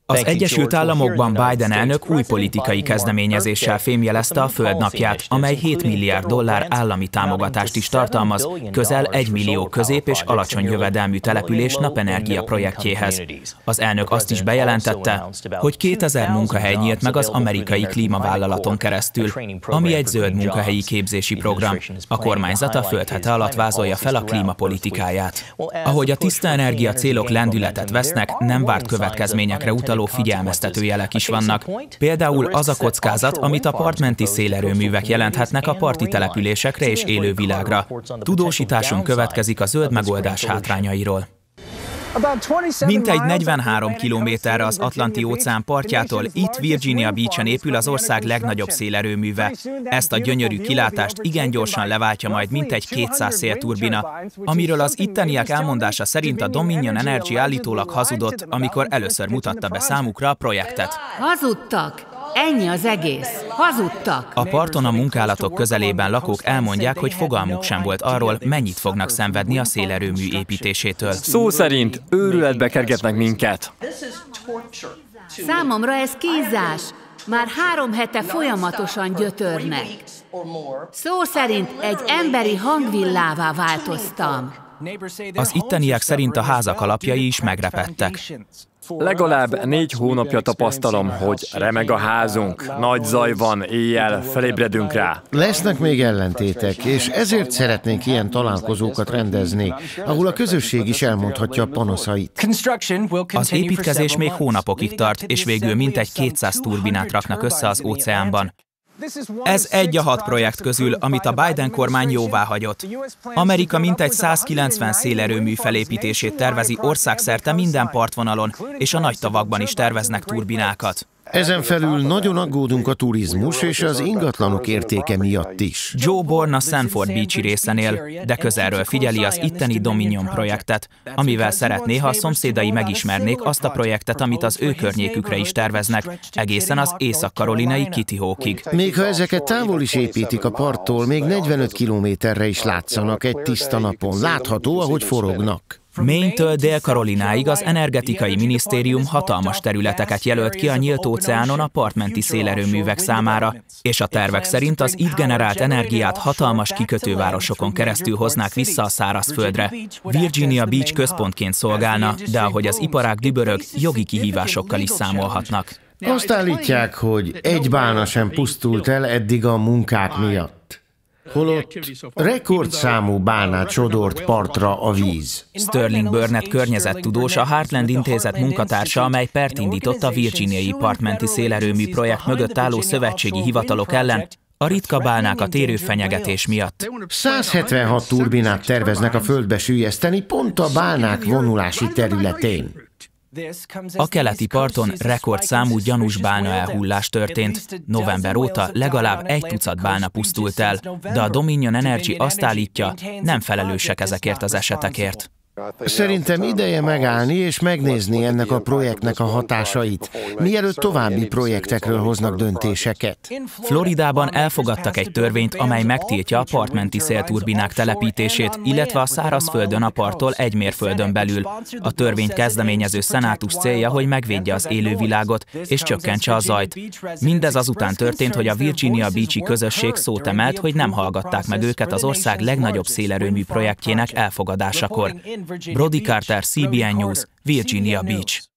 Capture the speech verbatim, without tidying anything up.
Az Egyesült Államokban Biden elnök új politikai kezdeményezéssel fémjelezte a Földnapját, amely hét milliárd dollár állami támogatást is tartalmaz, közel egy millió közép- és alacsony jövedelmű település napenergia projektjéhez. Az elnök azt is bejelentette, hogy kétezer munkahely nyílt meg az amerikai klímavállalaton keresztül, ami egy zöld munkahelyi képzési program. A kormányzat a földhete alatt vázolja fel a klímapolitikáját. Ahogy a tiszta energia célok lendületet vesznek, nem várt következményekre utaló figyelmeztető jelek is vannak. Például az a kockázat, amit a partmenti szélerőművek jelenthetnek a parti településekre és élővilágra. Tudósításunk következik a zöld megoldás hátrányairól. Mintegy negyvenhárom kilométerre az Atlanti-óceán partjától, itt Virginia Beach-en épül az ország legnagyobb szélerőműve. Ezt a gyönyörű kilátást igen gyorsan leváltja majd mintegy kétszáz szélturbina, amiről az itteniek elmondása szerint a Dominion Energy állítólag hazudott, amikor először mutatta be számukra a projektet. Hazudtak! Ennyi az egész. Hazudtak! A parton a munkálatok közelében lakók elmondják, hogy fogalmuk sem volt arról, mennyit fognak szenvedni a szélerőmű építésétől. Szó szerint őrületbe kergetnek minket. Számomra ez kínzás. Már három hete folyamatosan gyötörnek. Szó szerint egy emberi hangvillává változtam. Az itteniek szerint a házak alapjai is megrepedtek. Legalább négy hónapja tapasztalom, hogy remeg a házunk, nagy zaj van, éjjel felébredünk rá. Lesznek még ellentétek, és ezért szeretnénk ilyen találkozókat rendezni, ahol a közösség is elmondhatja a panaszait. Az építkezés még hónapokig tart, és végül mintegy kétszáz turbinát raknak össze az óceánban. Ez egy a hat projekt közül, amit a Biden kormány jóváhagyott. Amerika mintegy százkilencven szélerőmű felépítését tervezi országszerte minden partvonalon, és a nagy tavakban is terveznek turbinákat. Ezen felül nagyon aggódunk a turizmus és az ingatlanok értéke miatt is. Joe Born a Sanford Beach-i részen él, de közelről figyeli az itteni Dominion projektet, amivel szeretné, ha a szomszédai megismernék azt a projektet, amit az ő környékükre is terveznek, egészen az észak-karolinai Kitty Hawkig. Még ha ezeket távol is építik a parttól, még negyvenöt kilométerre is látszanak egy tiszta napon. Látható, ahogy forognak. Maine-től Dél-Karolináig az energetikai minisztérium hatalmas területeket jelölt ki a nyílt óceánon a partmenti szélerőművek számára, és a tervek szerint az itt generált energiát hatalmas kikötővárosokon keresztül hoznák vissza a szárazföldre. Virginia Beach központként szolgálna, de ahogy az iparág dübörög, jogi kihívásokkal is számolhatnak. Azt állítják, hogy egy bálna sem pusztult el eddig a munkák miatt. Holott rekordszámú bálnát sodort partra a víz. Sterling Burnett környezettudós, a Heartland Intézet munkatársa, amely pert indított a virginiai partmenti szélerőmű projekt mögött álló szövetségi hivatalok ellen, a ritka bálnákat érő fenyegetés miatt. száz hetvenhat turbinát terveznek a földbe süllyeszteni pont a bálnák vonulási területén. A keleti parton rekordszámú gyanús bálna elhullás történt. November óta legalább egy tucat bálna pusztult el, de a Dominion Energy azt állítja, nem felelősek ezekért az esetekért. Szerintem ideje megállni és megnézni ennek a projektnek a hatásait, mielőtt további projektekről hoznak döntéseket. Floridában elfogadtak egy törvényt, amely megtiltja a partmenti szélturbinák telepítését, illetve a szárazföldön a parttól egy mérföldön belül. A törvényt kezdeményező szenátus célja, hogy megvédje az élővilágot és csökkentse a zajt. Mindez azután történt, hogy a Virginia Beach-i közösség szót emelt, hogy nem hallgatták meg őket az ország legnagyobb szélerőmű projektjének elfogadásakor. Brody Carter, C B N News, Virginia Beach.